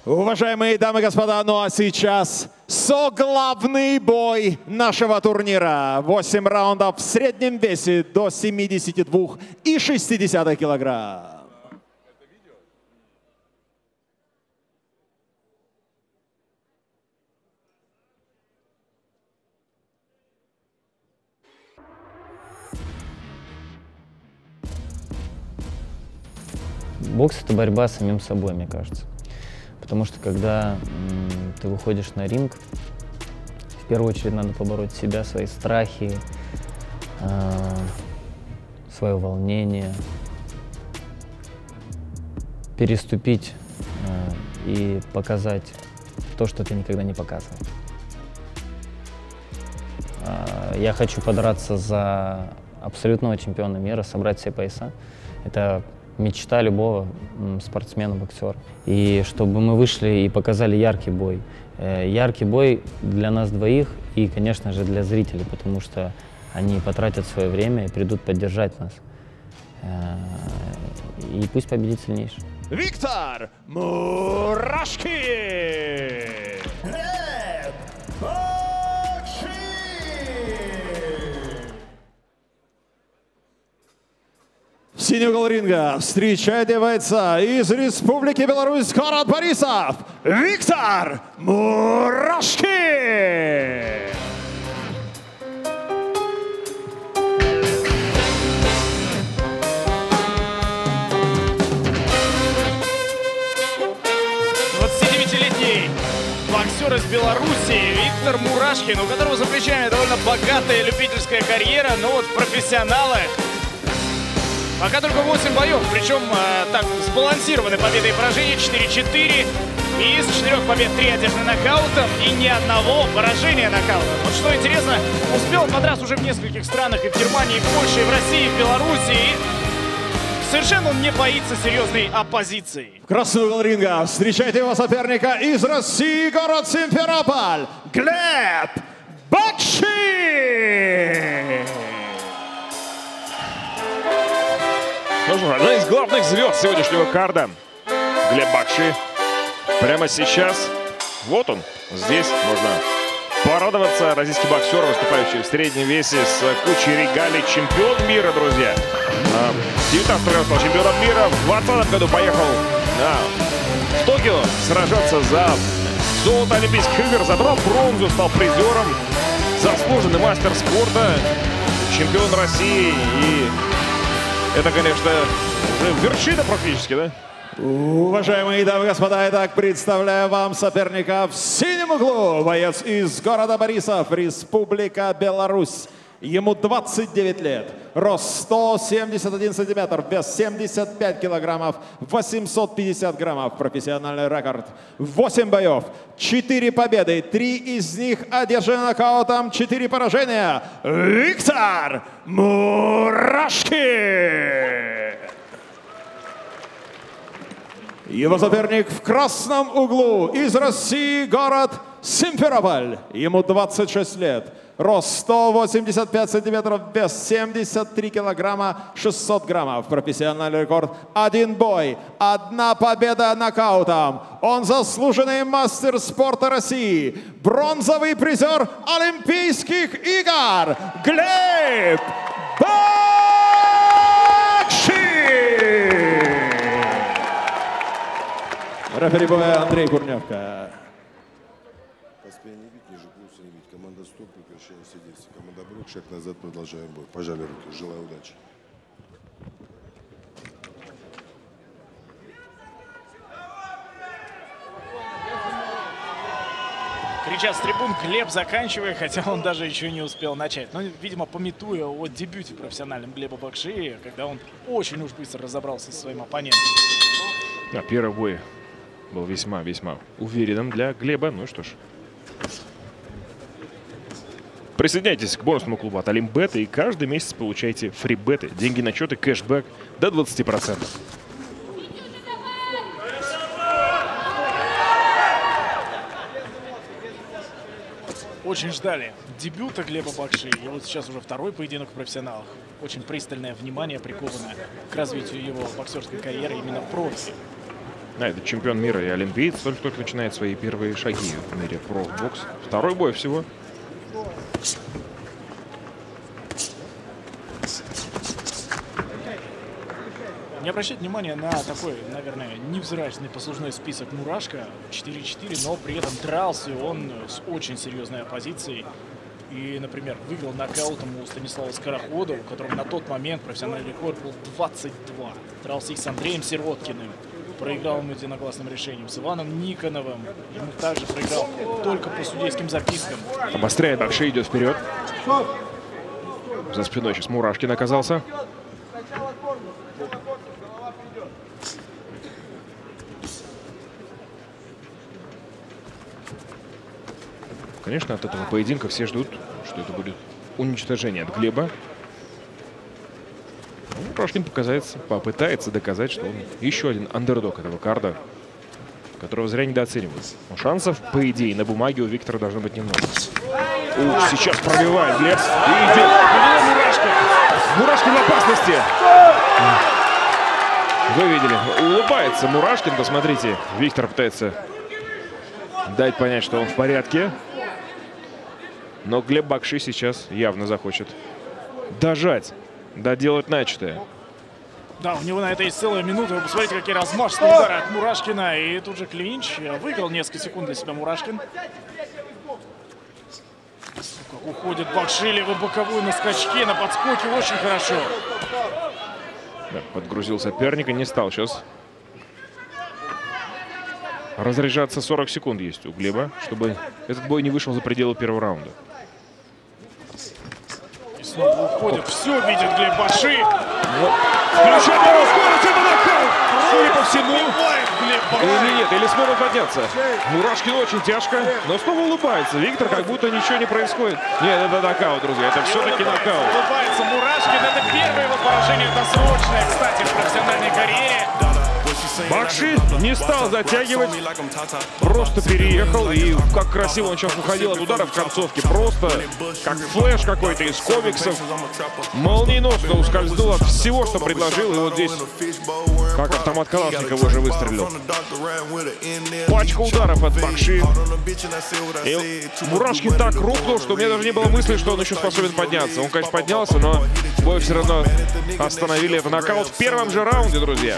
Уважаемые дамы и господа, ну а сейчас соглавный бой нашего турнира. 8 раундов в среднем весе до 72,6 килограмм. Бокс – это борьба с самим собой, мне кажется. Потому что когда ты выходишь на ринг, в первую очередь надо побороть себя, свои страхи, свое волнение, переступить и показать то, что ты никогда не показывал. Я хочу подраться за абсолютного чемпиона мира, собрать все пояса. Это мечта любого спортсмена-боксера. И чтобы мы вышли и показали яркий бой. Яркий бой для нас двоих и, конечно же, для зрителей, потому что они потратят свое время и придут поддержать нас. И пусть победит сильнейший. Виктор Мурашкин! В синий угол ринга встречайте бойца из Республики Беларусь, город Борисов, Виктор Мурашкин! Боксер из Беларуси Виктор Мурашкин, у которого за плечами довольно богатая любительская карьера, но вот профессионалы пока только 8 боев, причем так сбалансированы победы и поражения 4-4. И из 4 побед 3 одержаны нокаутом и ни одного поражения нокаутом. Вот что интересно, успел он подраться уже в нескольких странах, и в Германии, и в Польше, и в России, и в Беларуси. И совершенно он не боится серьезной оппозиции. В красный угол ринга встречайте его соперника из России, город Симферополь, Глеб Бакши! Ну что, одна из главных звезд сегодняшнего карда, Глеб Бакши. Прямо сейчас, вот он, здесь можно порадоваться. Российский боксер, выступающий в среднем весе с кучей регалий, чемпион мира, друзья. В 19 году стал чемпионом мира, в 2020 году поехал в Токио сражаться за золото Олимпийских игр, забрал бронзу, стал призером, заслуженный мастер спорта, чемпион России. И это, конечно, уже вершина практически, да? Уважаемые дамы и господа, итак, представляю вам соперника в синем углу. Боец из города Борисов, Республика Беларусь. Ему 29 лет, рост 171 сантиметр, вес 75 килограммов, 850 граммов, профессиональный рекорд. 8 боев, 4 победы, 3 из них одержаны нокаутом, 4 поражения. Виктор Мурашкин! Его соперник в красном углу из России, город Симферополь. Ему 26 лет. Рост 185 сантиметров, вес 73 килограмма, 600 граммов. Профессиональный рекорд. 1 бой, 1 победа нокаутом. Он заслуженный мастер спорта России. Бронзовый призер Олимпийских игр. Глеб Бакши! Рефери боя Андрей Курнявка. Постоянно бить, ниже плюса не бить. Команда стоп, прекращение все действия. Команда брок, шаг назад, продолжаем бой. Пожали руки. Желаю удачи. Кричат с трибун, Глеб, заканчивая, хотя он даже еще не успел начать. Но, видимо, памятуя о дебюте профессиональном Глеба Бакши, когда он очень уж быстро разобрался со своим оппонентом. Да, первый бой был весьма уверенным для Глеба. Ну что ж. Присоединяйтесь к бонусному клубу от Олимбета и каждый месяц получайте фрибеты, деньги на счет и кэшбэк до 20%. Очень ждали дебюта Глеба Бакши. И вот сейчас уже второй поединок в профессионалах. Очень пристальное внимание приковано к развитию его боксерской карьеры именно в профи. Это чемпион мира и олимпиец, только начинает свои первые шаги в мире профбокс. Второй бой всего. Не обращать внимания на такой, наверное, невзрачный послужной список Мурашко. 4-4, но при этом дрался он с очень серьезной оппозицией. И, например, выиграл нокаутом у Станислава Скорохода, у которого на тот момент профессиональный рекорд был 22. Дрался и с Андреем Сироткиным. Проиграл ему единогласным решением. С Иваном Никоновым. Ему также проиграл только по судейским запискам. Обостряет Бакши, идет вперед. За спиной сейчас Мурашкин оказался. Конечно, от этого поединка все ждут, что это будет уничтожение от Глеба. Мурашкин попытается доказать, что он еще один андердог этого карда, которого зря недооценивают. Но шансов, по идее, на бумаге у Виктора должно быть немного. Ух, сейчас пробивает Глеб. И идет. Мурашкин в опасности. Вы видели, улыбается Мурашкин. Посмотрите, Виктор пытается дать понять, что он в порядке. Но Глеб Бакши сейчас явно захочет дожать, доделать начатое. Да, у него на это есть целая минута. Вы посмотрите, какие размашистые удары от Мурашкина. И тут же клинч. Выиграл несколько секунд для себя Мурашкин. Как уходит Бакши, левый боковой на скачке, на подскоке. Очень хорошо. Да, подгрузил соперника, не стал сейчас разряжаться. 40 секунд есть у Глеба, чтобы этот бой не вышел за пределы первого раунда. И снова уходит. Все видит Глеб Бакши. Включает его скорость, это нокаут! Судя по всему, или нет, или сможет подняться. Мурашкин очень тяжко, но снова улыбается. Виктор, как будто ничего не происходит. Нет, это нокаут, друзья, это все-таки нокаут. Улыбается Мурашкин. Это первое его поражение досрочное, кстати, в профессиональной карьере. Бакши не стал затягивать, просто переехал. И как красиво он сейчас уходил от удара в концовке. Просто как флеш какой-то из комиксов. Молниеносно ускользнул от всего, что предложил. И вот здесь, как автомат Калашникова, уже выстрелил. Пачка ударов от Бакши. И Мурашкин так рухнул, что у меня даже не было мысли, что он еще способен подняться. Он, конечно, поднялся, но бой все равно остановили. Это нокаут в первом же раунде, друзья.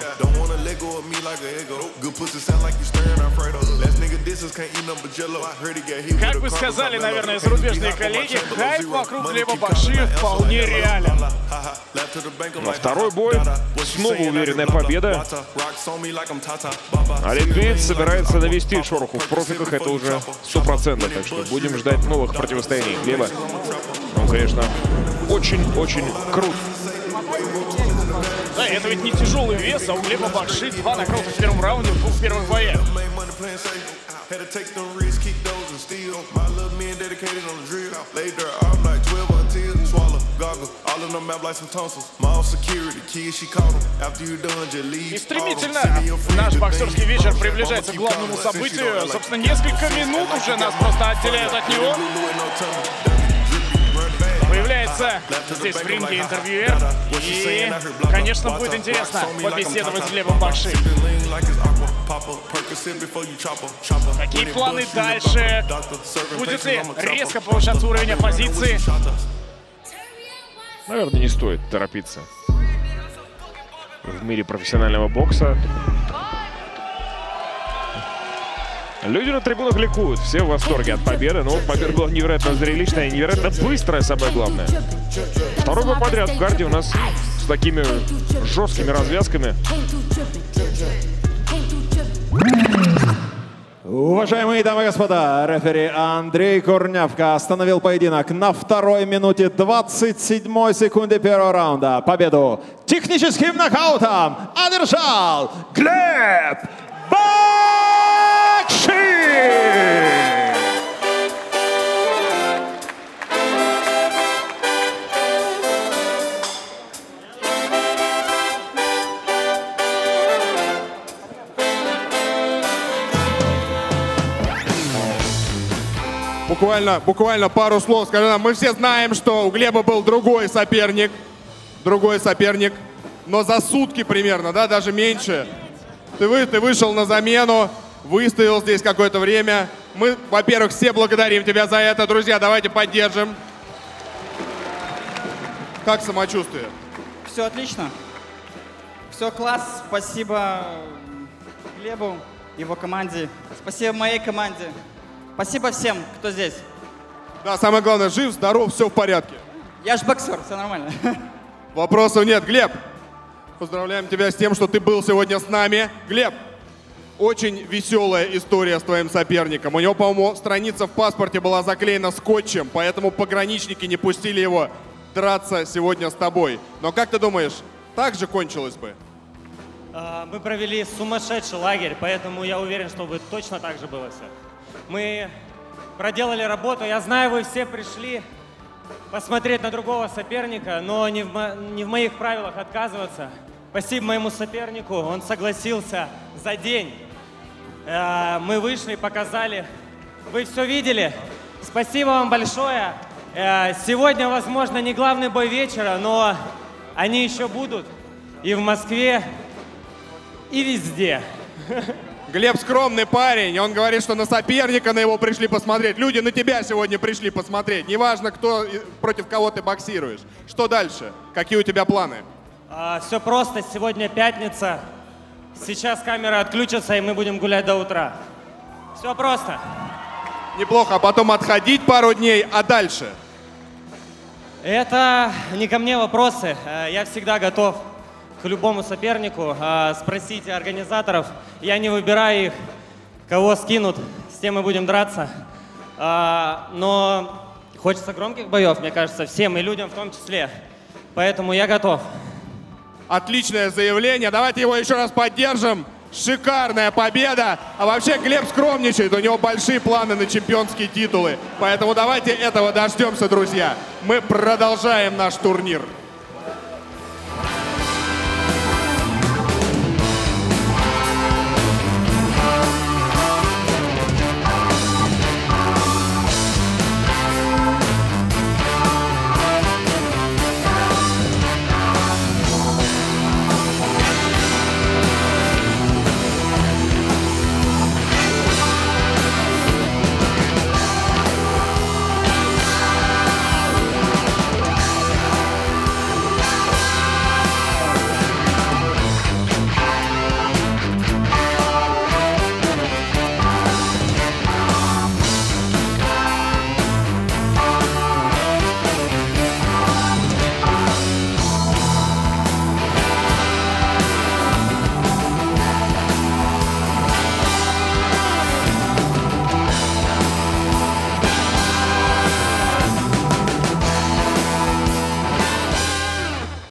Как бы сказали, наверное, зарубежные коллеги, хайп вокруг Глеба Бакши вполне реален. Но второй бой, снова уверенная победа. Олимпиец собирается навести шороху в профиках, это уже 100%. Так что будем ждать новых противостояний Глеба. Он, конечно, очень-очень крут. Да, это ведь не тяжелый вес, а у Глеба Бакши 2 нокаута в первом раунде в 2 первых боях. И стремительно наш боксерский вечер приближается к главному событию. Собственно, несколько минут уже нас просто отделяют от него. Появляется здесь в ринге интервьюер. И, конечно, будет интересно побеседовать с Глебом Бакши. Какие планы дальше? Будет ли резко повышаться уровень оппозиции? Наверное, не стоит торопиться в мире профессионального бокса. Люди на трибунах ликуют, все в восторге от победы. Но победа была невероятно зрелищная и невероятно быстрая, самое главное. Второй бой подряд в карде у нас с такими жесткими развязками. Уважаемые дамы и господа, рефери Андрей Курнявка остановил поединок на 2-й минуте 27 секунды первого раунда. Победу техническим нокаутом одержал Глеб Бакши! Буквально пару слов. Скажи нам, мы все знаем, что у Глеба был другой соперник, но за сутки примерно, да, даже меньше. Ты вышел на замену, выстоял здесь какое-то время. Мы, во-первых, все благодарим тебя за это. Друзья, давайте поддержим. Как самочувствие? Все отлично. Все класс. Спасибо Глебу, его команде. Спасибо моей команде. Спасибо всем, кто здесь. Да, самое главное, жив, здоров, все в порядке. Я ж боксер, все нормально. Вопросов нет. Глеб, поздравляем тебя с тем, что ты был сегодня с нами. Глеб, очень веселая история с твоим соперником. У него, по-моему, страница в паспорте была заклеена скотчем, поэтому пограничники не пустили его драться сегодня с тобой. Но как ты думаешь, так же кончилось бы? Мы провели сумасшедший лагерь, поэтому я уверен, что бы точно так же было все. Мы проделали работу. Я знаю, вы все пришли посмотреть на другого соперника, но не в моих правилах отказываться. Спасибо моему сопернику, он согласился за день. Мы вышли, показали. Вы все видели. Спасибо вам большое. Сегодня, возможно, не главный бой вечера, но они еще будут и в Москве, и везде. Глеб скромный парень, он говорит, что на соперника на его пришли посмотреть. Люди на тебя сегодня пришли посмотреть. Неважно, кто, против кого ты боксируешь. Что дальше? Какие у тебя планы? Все просто. Сегодня пятница. Сейчас камеры отключатся, и мы будем гулять до утра. Все просто. Неплохо. А потом отходить пару дней, а дальше? Это не ко мне вопросы. Я всегда готов к любому сопернику. Спросите организаторов. Я не выбираю их, кого скинут, с тем мы будем драться. Но хочется громких боев, мне кажется, всем и людям в том числе. Поэтому я готов. Отличное заявление. Давайте его еще раз поддержим. Шикарная победа. А вообще Глеб скромничает. У него большие планы на чемпионские титулы. Поэтому давайте этого дождемся, друзья. Мы продолжаем наш турнир.